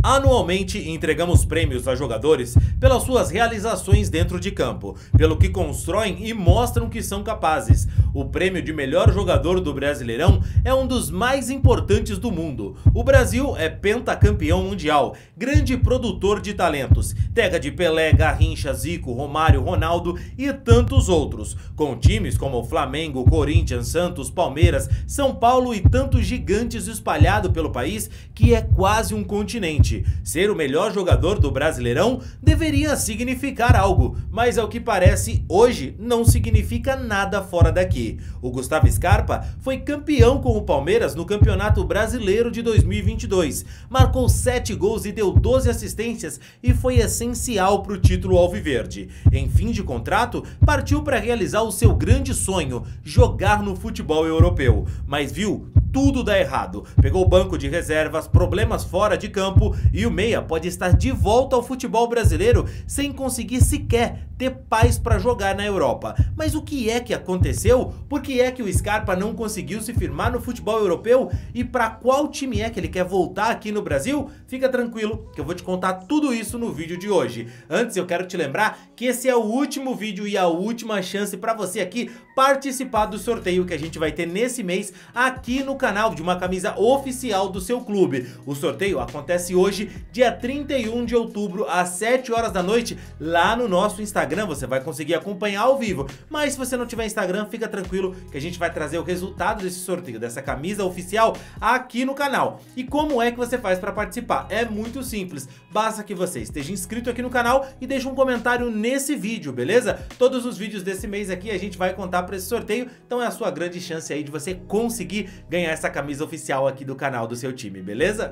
Anualmente entregamos prêmios a jogadores pelas suas realizações dentro de campo, pelo que constroem e mostram que são capazes. O prêmio de melhor jogador do Brasileirão é um dos mais importantes do mundo. O Brasil é pentacampeão mundial, grande produtor de talentos, terra de Pelé, Garrincha, Zico, Romário, Ronaldo e tantos outros, com times como Flamengo, Corinthians, Santos, Palmeiras, São Paulo e tantos gigantes espalhados pelo país que é quase um continente. Ser o melhor jogador do Brasileirão deveria significar algo, mas ao que parece, hoje não significa nada fora daqui. O Gustavo Scarpa foi campeão com o Palmeiras no Campeonato Brasileiro de 2022, marcou 7 gols e deu 12 assistências e foi essencial para o título alviverde. Em fim de contrato, partiu para realizar o seu grande sonho, jogar no futebol europeu, mas viu tudo dá errado. Pegou o banco de reservas, problemas fora de campo e o meia pode estar de volta ao futebol brasileiro sem conseguir sequer ter paz para jogar na Europa. Mas o que é que aconteceu? Por que é que o Scarpa não conseguiu se firmar no futebol europeu? E para qual time é que ele quer voltar aqui no Brasil? Fica tranquilo que eu vou te contar tudo isso no vídeo de hoje. Antes eu quero te lembrar que esse é o último vídeo e a última chance para você aqui participar do sorteio que a gente vai ter nesse mês aqui no canal de uma camisa oficial do seu clube. O sorteio acontece hoje, dia 31 de outubro, às 7 horas da noite, lá no nosso Instagram. Você vai conseguir acompanhar ao vivo, mas se você não tiver Instagram, fica tranquilo que a gente vai trazer o resultado desse sorteio, dessa camisa oficial aqui no canal. E como é que você faz para participar? É muito simples, basta que você esteja inscrito aqui no canal e deixe um comentário nesse vídeo, beleza? Todos os vídeos desse mês aqui a gente vai contar para esse sorteio, então é a sua grande chance aí de você conseguir ganhar essa camisa oficial aqui do canal do seu time, beleza?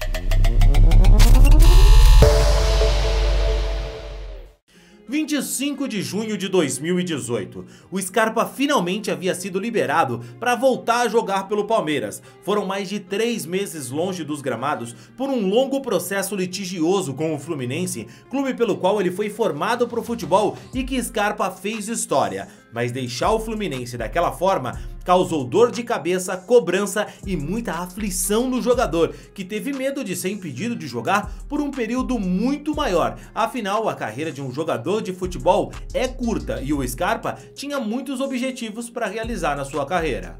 25 de junho de 2018, o Scarpa finalmente havia sido liberado para voltar a jogar pelo Palmeiras. Foram mais de 3 meses longe dos gramados por um longo processo litigioso com o Fluminense, clube pelo qual ele foi formado para o futebol e que Scarpa fez história. Mas deixar o Fluminense daquela forma causou dor de cabeça, cobrança e muita aflição no jogador, que teve medo de ser impedido de jogar por um período muito maior. Afinal, a carreira de um jogador de futebol é curta e o Scarpa tinha muitos objetivos para realizar na sua carreira.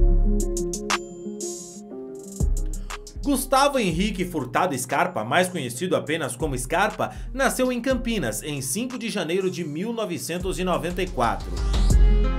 Gustavo Henrique Furtado Scarpa, mais conhecido apenas como Scarpa, nasceu em Campinas em 5 de janeiro de 1994.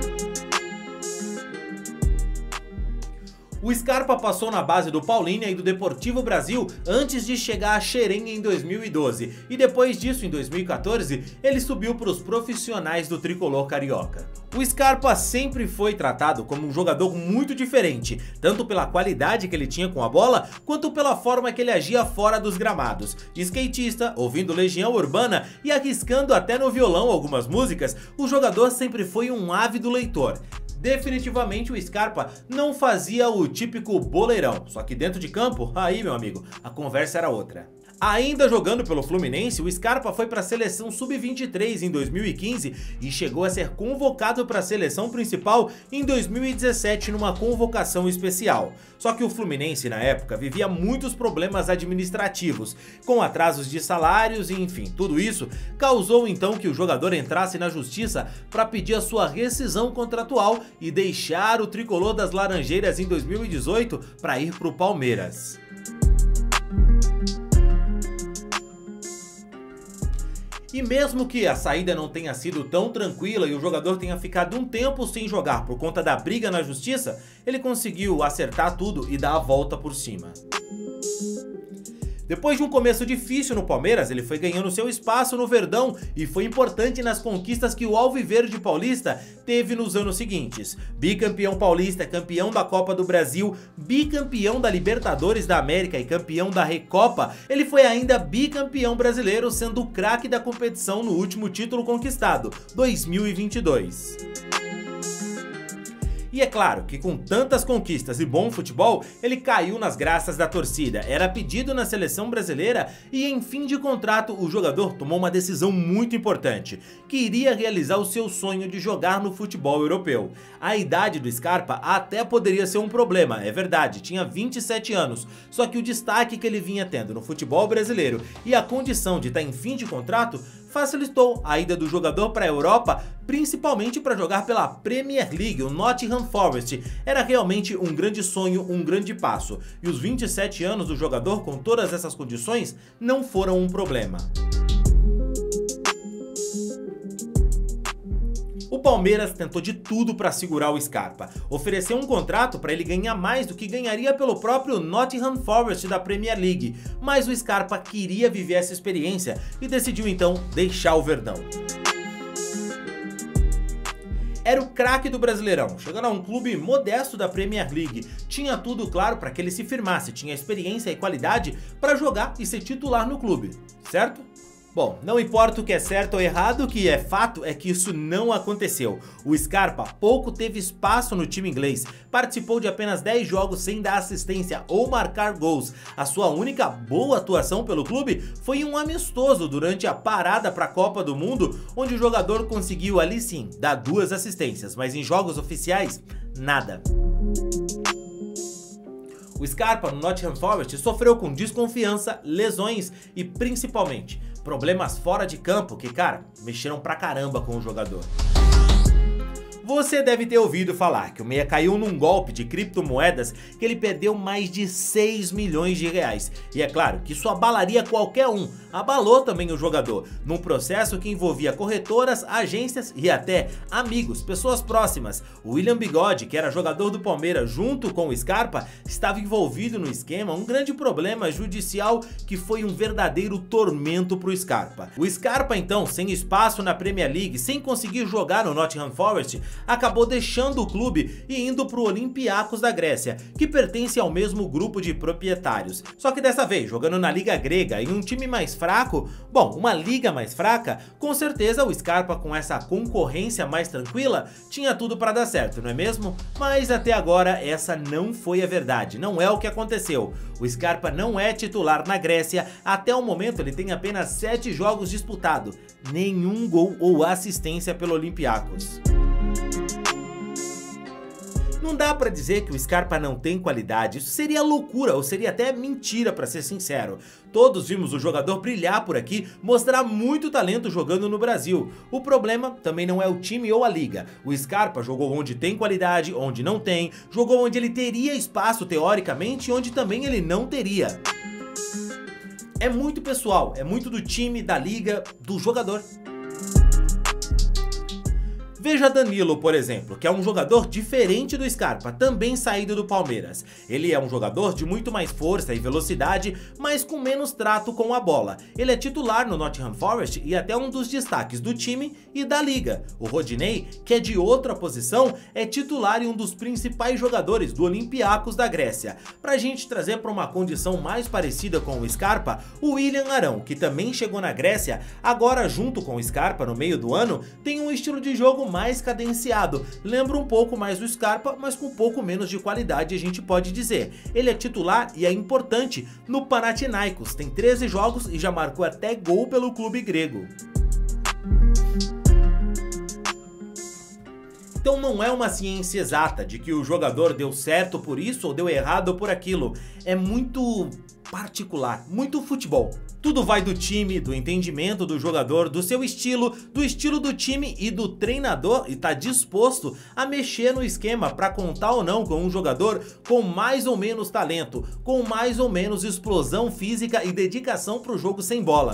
O Scarpa passou na base do Paulínia e do Deportivo Brasil antes de chegar a Xerém em 2012 e depois disso, em 2014, ele subiu para os profissionais do tricolor carioca. O Scarpa sempre foi tratado como um jogador muito diferente, tanto pela qualidade que ele tinha com a bola, quanto pela forma que ele agia fora dos gramados. De skatista, ouvindo Legião Urbana e arriscando até no violão algumas músicas, o jogador sempre foi um ávido leitor. Definitivamente o Scarpa não fazia o típico boleirão, só que dentro de campo, aí meu amigo, a conversa era outra. Ainda jogando pelo Fluminense, o Scarpa foi para a seleção sub-23 em 2015 e chegou a ser convocado para a seleção principal em 2017 numa convocação especial. Só que o Fluminense na época vivia muitos problemas administrativos, com atrasos de salários e enfim, tudo isso causou então que o jogador entrasse na justiça para pedir a sua rescisão contratual e deixar o tricolor das Laranjeiras em 2018 para ir para o Palmeiras. E mesmo que a saída não tenha sido tão tranquila e o jogador tenha ficado um tempo sem jogar por conta da briga na justiça, ele conseguiu acertar tudo e dar a volta por cima. Depois de um começo difícil no Palmeiras, ele foi ganhando seu espaço no Verdão e foi importante nas conquistas que o Alviverde Paulista teve nos anos seguintes. Bicampeão paulista, campeão da Copa do Brasil, bicampeão da Libertadores da América e campeão da Recopa, ele foi ainda bicampeão brasileiro, sendo o craque da competição no último título conquistado, 2022. E é claro que com tantas conquistas e bom futebol, ele caiu nas graças da torcida, era pedido na seleção brasileira e em fim de contrato o jogador tomou uma decisão muito importante, que iria realizar o seu sonho de jogar no futebol europeu. A idade do Scarpa até poderia ser um problema, é verdade, tinha 27 anos, só que o destaque que ele vinha tendo no futebol brasileiro e a condição de estar em fim de contrato facilitou a ida do jogador para a Europa, principalmente para jogar pela Premier League. O Nottingham Forest era realmente um grande sonho, um grande passo, e os 27 anos do jogador com todas essas condições não foram um problema. O Palmeiras tentou de tudo para segurar o Scarpa, ofereceu um contrato para ele ganhar mais do que ganharia pelo próprio Nottingham Forest da Premier League, mas o Scarpa queria viver essa experiência e decidiu então deixar o Verdão. Era o craque do Brasileirão, chegando a um clube modesto da Premier League, tinha tudo claro para que ele se firmasse, tinha experiência e qualidade para jogar e ser titular no clube, certo? Bom, não importa o que é certo ou errado, o que é fato é que isso não aconteceu. O Scarpa pouco teve espaço no time inglês, participou de apenas 10 jogos sem dar assistência ou marcar gols. A sua única boa atuação pelo clube foi um amistoso durante a parada para a Copa do Mundo, onde o jogador conseguiu ali sim dar 2 assistências, mas em jogos oficiais, nada. O Scarpa no Nottingham Forest sofreu com desconfiança, lesões e principalmente problemas fora de campo que, cara, mexeram pra caramba com o jogador. Você deve ter ouvido falar que o meia caiu num golpe de criptomoedas que ele perdeu mais de 6 milhões de reais. E é claro que isso abalaria qualquer um, abalou também o jogador, num processo que envolvia corretoras, agências e até amigos, pessoas próximas. O William Bigode, que era jogador do Palmeiras junto com o Scarpa, estava envolvido no esquema, um grande problema judicial que foi um verdadeiro tormento para o Scarpa. O Scarpa então, sem espaço na Premier League, sem conseguir jogar no Nottingham Forest, acabou deixando o clube e indo para o Olympiacos da Grécia, que pertence ao mesmo grupo de proprietários. Só que dessa vez, jogando na Liga Grega, em um time mais fraco, bom, uma liga mais fraca, com certeza o Scarpa com essa concorrência mais tranquila, tinha tudo para dar certo, não é mesmo? Mas até agora essa não foi a verdade, não é o que aconteceu. O Scarpa não é titular na Grécia, até o momento ele tem apenas 7 jogos disputados, nenhum gol ou assistência pelo Olympiacos. Não dá pra dizer que o Scarpa não tem qualidade, isso seria loucura ou seria até mentira, pra ser sincero. Todos vimos o jogador brilhar por aqui, mostrar muito talento jogando no Brasil. O problema também não é o time ou a liga. O Scarpa jogou onde tem qualidade, onde não tem, jogou onde ele teria espaço teoricamente e onde também ele não teria. É muito pessoal, é muito do time, da liga, do jogador. Veja Danilo, por exemplo, que é um jogador diferente do Scarpa, também saído do Palmeiras. Ele é um jogador de muito mais força e velocidade, mas com menos trato com a bola. Ele é titular no Nottingham Forest e até um dos destaques do time e da liga. O Rodinei, que é de outra posição, é titular e um dos principais jogadores do Olympiacos da Grécia. Pra gente trazer para uma condição mais parecida com o Scarpa, o William Arão, que também chegou na Grécia, agora junto com o Scarpa no meio do ano, tem um estilo de jogo mais cadenciado, lembra um pouco mais do Scarpa, mas com um pouco menos de qualidade, a gente pode dizer. Ele é titular e é importante no Panathinaikos, tem 13 jogos e já marcou até gol pelo clube grego. Então não é uma ciência exata de que o jogador deu certo por isso ou deu errado por aquilo, é muito particular, muito futebol. Tudo vai do time, do entendimento do jogador, do seu estilo, do estilo do time e do treinador, e tá disposto a mexer no esquema para contar ou não com um jogador com mais ou menos talento, com mais ou menos explosão física e dedicação para o jogo sem bola.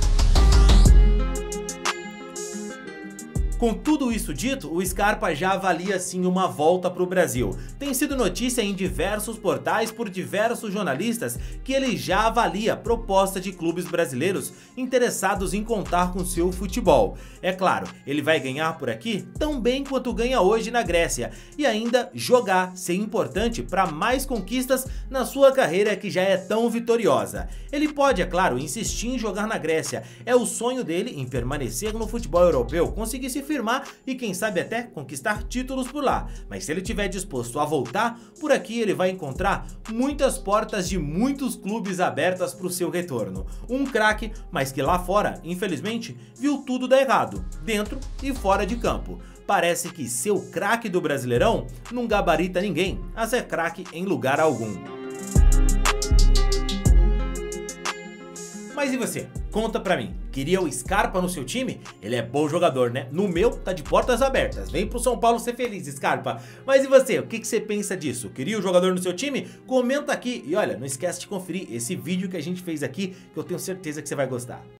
Com tudo isso dito, o Scarpa já avalia sim uma volta para o Brasil. Tem sido notícia em diversos portais por diversos jornalistas que ele já avalia proposta de clubes brasileiros interessados em contar com seu futebol. É claro, ele vai ganhar por aqui tão bem quanto ganha hoje na Grécia e ainda jogar, ser importante para mais conquistas na sua carreira que já é tão vitoriosa. Ele pode, é claro, insistir em jogar na Grécia. É o sonho dele em permanecer no futebol europeu, conseguir se firmar e quem sabe até conquistar títulos por lá. Mas se ele estiver disposto a voltar, por aqui ele vai encontrar muitas portas de muitos clubes abertas para o seu retorno. Um craque, mas que lá fora, infelizmente, viu tudo dar errado, dentro e fora de campo. Parece que ser o craque do Brasileirão não gabarita ninguém a ser craque em lugar algum. Mas e você? Conta pra mim, queria o Scarpa no seu time? Ele é bom jogador, né? No meu, tá de portas abertas. Vem pro São Paulo ser feliz, Scarpa. Mas e você? O que você pensa disso? Queria o jogador no seu time? Comenta aqui. E olha, não esquece de conferir esse vídeo que a gente fez aqui, que eu tenho certeza que você vai gostar.